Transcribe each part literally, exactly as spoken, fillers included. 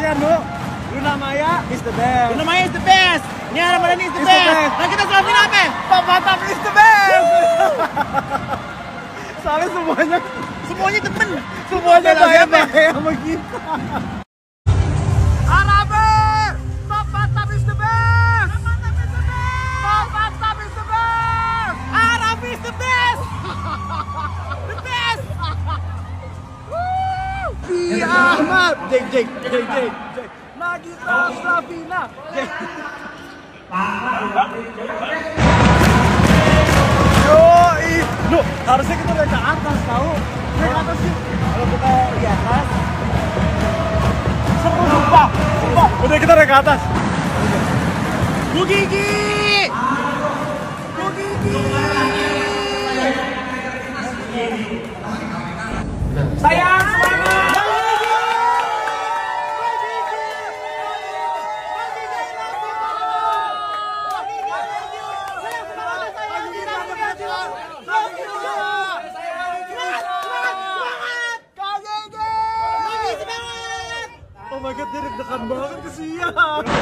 kalian, Bu. Luna Maya is the best. Luna Maya is the best. Nia Ramadhani is the best. Nah kita selfie apa? Pak Batam is the best. Soalnya semuanya Semuanya temen. semuanya bayar-bayar sama kita. Arabe! Pak Batam is the best. Pak Batam is the best. Pak Batam is the best. Arab is the best. The best. Raffi Ahmad. Jek Jek Jek Jek Jek. Nagita Slavina. Jek. Yoi. Loh, harusnya kita udah ke atas tahu. Naik ke atas sih. Kalau kita di atas seru sumpah. Sumpah. Udah kita naik ke atas. Bu Gigi. Bu Gigi. Sayang semangat. Oh my god, dia deg-degan banget kesian.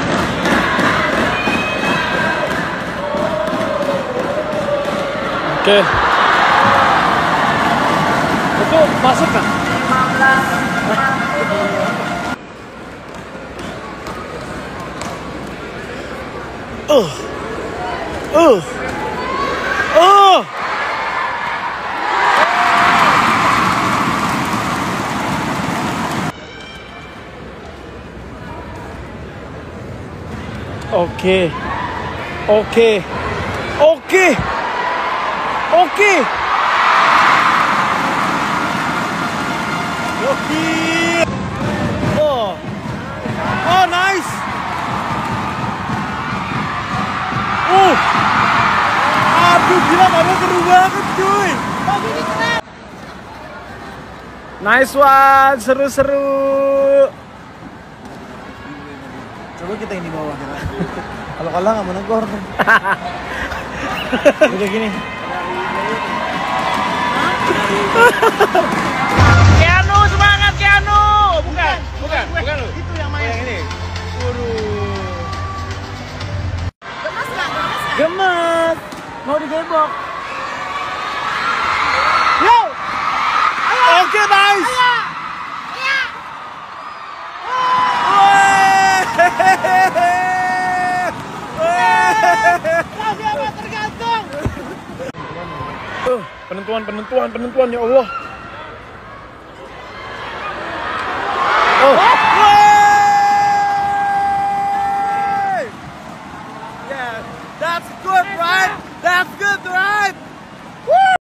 Oke. Itu masuk kan? Uh. Uh. Uh. Oke, oke, oke, oke, oke. Oh, oh nice. Uh, aduh gila kamu seru banget cuy. Nice one, seru-seru. Coba kita yang di bawah kita. Kalau kalah nggak mau negor. Udah gini. Keanu semangat Keanu. Bukan, bukan, bukan lu. Itu yang main. Yang ini. Waduh. Gemes nggak? Gemes nggak? Gemes. Mau digebok. Yo. Oke, nice. Iya. Iya. Siapa tergantung. Uh, penentuan, penentuan, penentuan ya Allah. Oh. Yeah, that's good, right?